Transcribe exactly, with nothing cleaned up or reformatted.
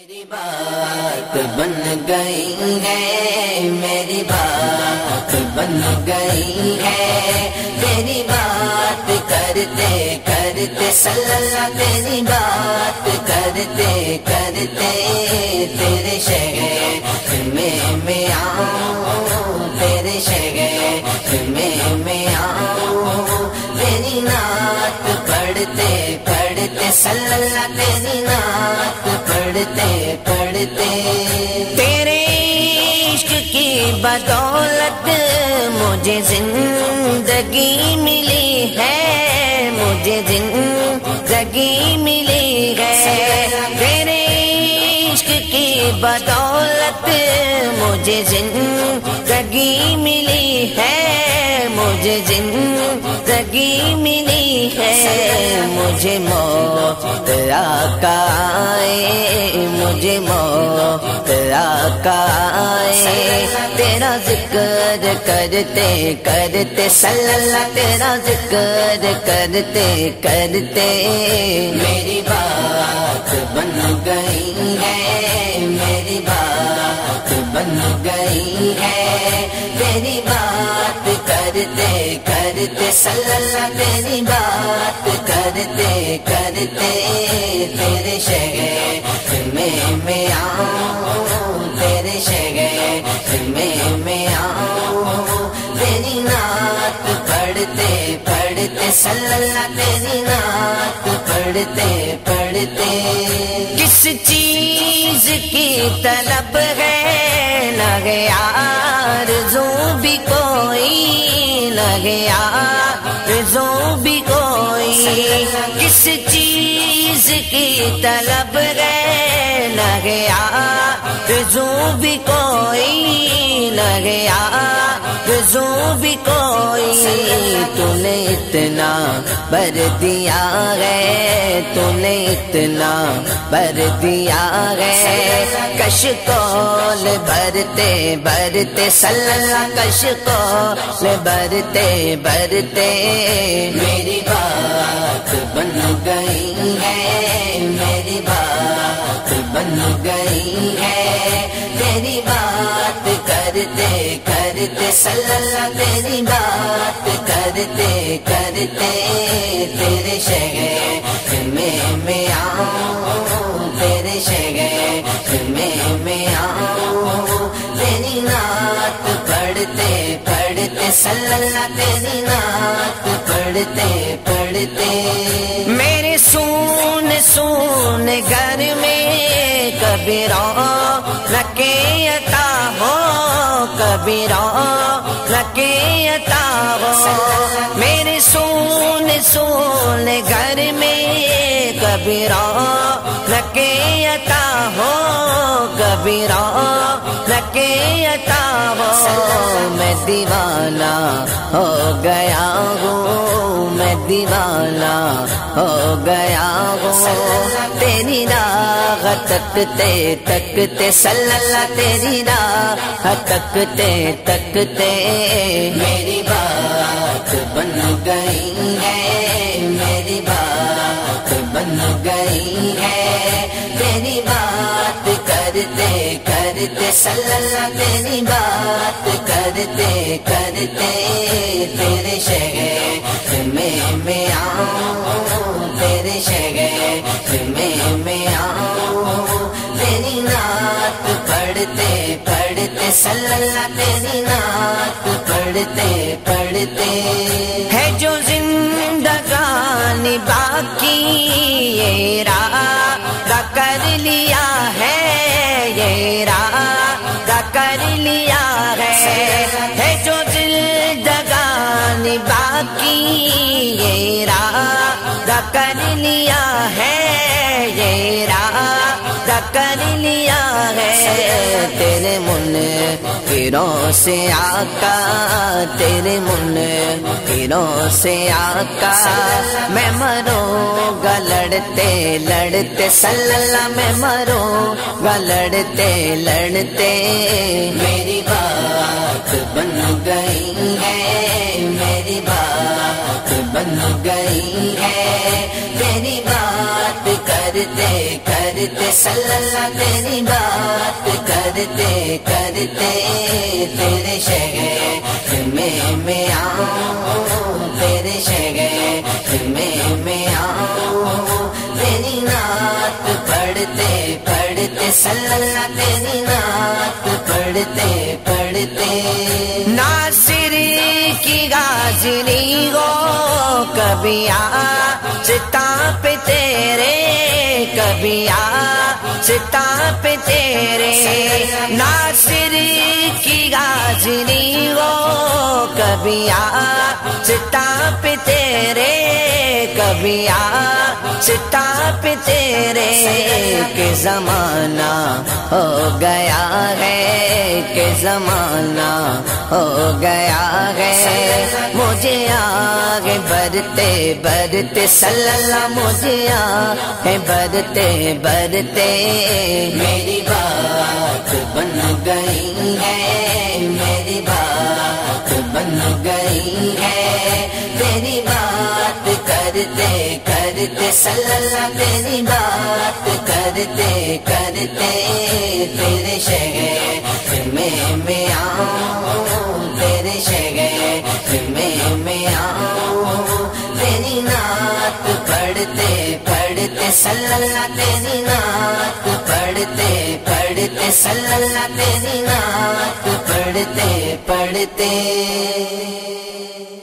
میری بات بن گئی ہے، میری بات بن گئی ہے، تیری بات کرتے کرتے صلی اللہ، تیری بات کرتے کرتے تیرے شہر میں میں آؤں، تیرے شہر میں میں آؤں، تیری نعت پڑھتے پڑھتے صلی اللہ، تیری نعت پڑھتے پڑھتے تیرے عشق کی بدولت مجھے زندگی ملی ہے، مجھے زندگی ملی ہے، تیرے عشق کی بدولت مجھے زندگی ملی ہے، مجھے زندگی ملی ہے، مجھے موت آقا آئے، مجھے موت آقا آئے، تیرا ذکر کرتے کرتے صلی اللہ، تیرا ذکر کرتے کرتے میری بات بن گئی ہے، میری بات بن گئی ہے، تیری بات کرتے کرتے صلی اللہ، تیری بات کرتے کرتے تیرے شہر میں میں آؤں، تیرے شہر میں میں آؤں، تیری نعت پڑھتے پڑھتے صلی اللہ، تیری نعت پڑھتے پڑھتے کس چیز کی طلب ہے، لگے آرزو بھی کوئی، لگے آرزو بھی کوئی، کس چیز کی طلب ہے، لگے آرزو بھی کوئی، لگے آرزو بھی کوئی، تو نے اتنا بر دیا ہے، تو نے اتنا بر دیا ہے، کش کول بھرتے بھرتے صلی اللہ، کش کول بھرتے بھرتے میری بات بن گئی ہے، میری بات بن گئی ہے، تیری بات کرتے کرتے صلی اللہ، تیری بات کرتے کرتے تیرے شہر میں میں آؤں، تیرے شہر میں میں آؤں، تیری نعت پڑھتے پڑھتے صلی اللہ، تیری نعت پڑھتے پڑھتے میرے سون سون گھر میں کبھی رونق عطا ہو، کبھی رونق عطا ہو، میرے سون سون گھر میں کبھی رونق عطا ہو، کبھی رونق عطا ہو، میں دیوانہ ہو گیا ہوں، میں دیوانہ ہو گیا ہوں، تیری راہ تکتے تکتے صلی اللہ، تیری راہ تکتے تکتے میری بات بن گئی ہے، میری بات بن گئی ہے، تیری بات کرتے کرتے صلی اللہ، تیری بات کرتے کرتے تیرے شہر میں میں آؤں، تیرے شہر میں میں آؤں، تیری نعت پڑھتے پڑھتے صلی اللہ، تیری نعت پڑھتے پڑھتے ہے جو زندگانی باقی یہ ارادہ کر لیا ہے، یہ ارادہ کر لیا ہے، ہے جو زندگانی باقی یہ ارادہ کر لیا ہے، یہ ارادہ کر لیا ہے، تیرے منکروں سے آقا، تیرے منکروں سے آقا میں مروں گا لڑتے لڑتے صلی اللہ، میں مروں گا لڑتے لڑتے میری بات بن گئی ہے، میری بات بن گئی ہے، تیری بات کرتے کرتے صلی اللہ، تیری بات کرتے کرتے تیرے شہر میں میں آؤں، تیرے شہر میں میں آؤں، تیری نعت پڑھتے پڑھتے صلی اللہ، تیری نعت پڑھتے پڑھتے ناصری کی غازلی ہو، کبھی آستا پہ تیرے، کبھی آستا پہ تیرے، ناصری کی غازلی ہو، کبھی آستا پہ تیرے، کبھی آستا پہ تیرے، کہ زمانہ ہو گیا ہے، کہ زمانہ ہو گیا ہے، مجھے آگے بڑھتے بڑھتے صلی اللہ، مجھے آگے بڑھتے بڑھتے میری بات بن گئی ہے، میری بات بن گئی ہے، تیری بات کرتے کرتے صلی اللہ، تیری بات کرتے کرتے تیرے شہر میں میں آؤں، تیرے شہر میں میں آؤں، تیری نعت پڑھتے پڑھتے صلی اللہ، تیری نعت پڑھتے پڑھتے صلی اللہ، تیری نعت پڑھتے پڑھتے